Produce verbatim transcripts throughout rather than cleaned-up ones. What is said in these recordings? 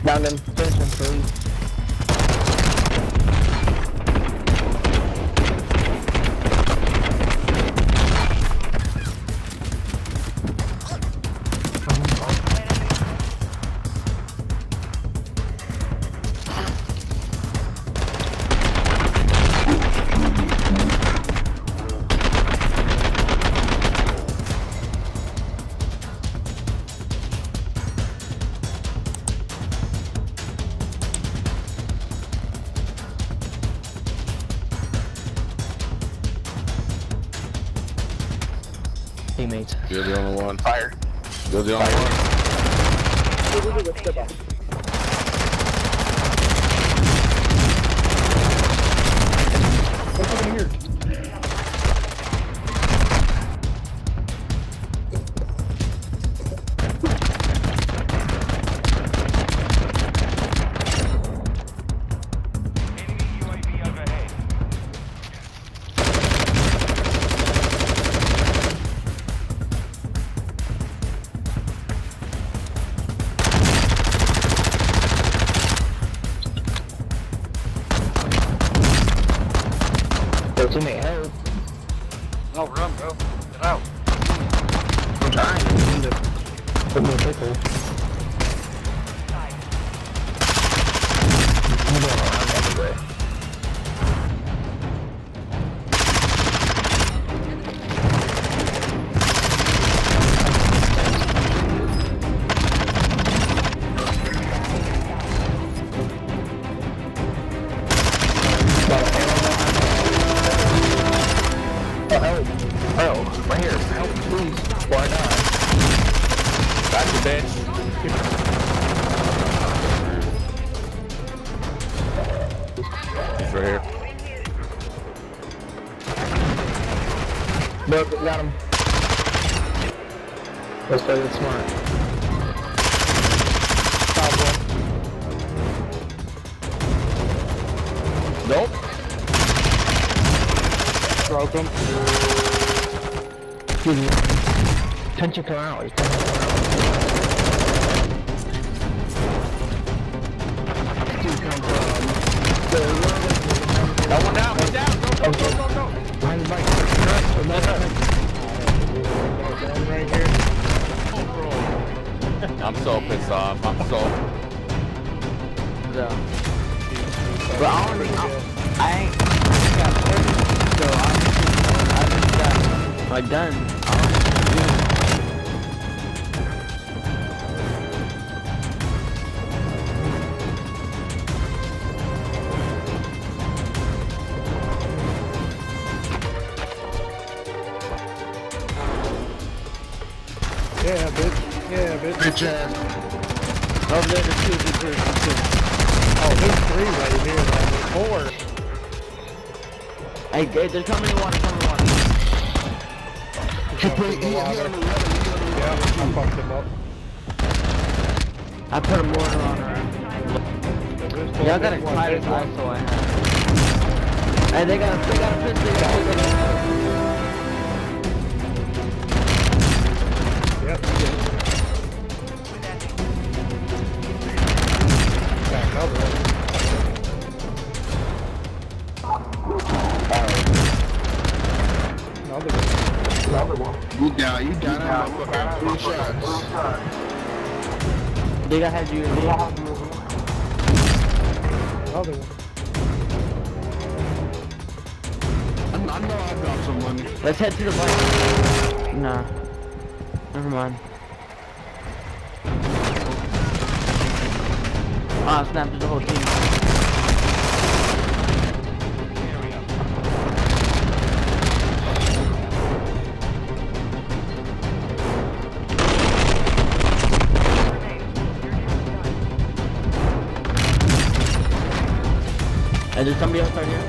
Down him. Finish him, please. Teammates. You're the only one. Fire. You're the only one. What's over here? Yo, teammate, help. No, run, bro. Get out. I'm trying to put me a pickle. I'm going around everywhere. Oh, right here. Help, please. Why not? Got you, bitch. He's right here. Look, got him. Let's play it smart. Top one. Nope. Broke him. Excuse me. Tension come out. He's tension come out. Dude, come from. That one down. One down. Go, go, go, go, go. Behind the bike. Right here. Oh, bro. I'm so pissed off. I'm so. Yeah. But I don't think I'm, I ain't got thirty, so I'm just, I just got my gun. I don't do it. Yeah, bitch. Yeah, bitch. Bitch ass. Over there, there's two, there's two, there's two. Oh, there's three right here, man. Four. Hey, hey, they're coming in water, coming in water. He put, he, he on the water. Yeah, I fucked him up. I put a mortar on her. Yeah, I got a tight eye, so I have. Hey, they got a, they got a pistol, they got a pistol. Yep. Got another one. Another one. Another one. You down. You down. I'm fucking three shots. They got had you. Another one. I know I got some money. Let's head to the bike. Nah. Never mind. Ah, snap, there's the whole team. Hey, there's somebody else right here.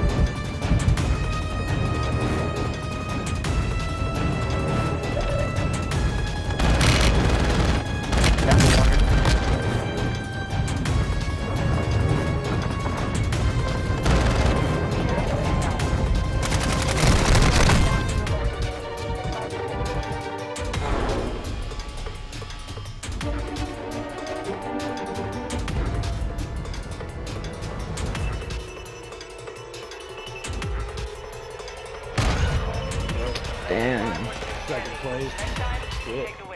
Damn. Second place. Shit.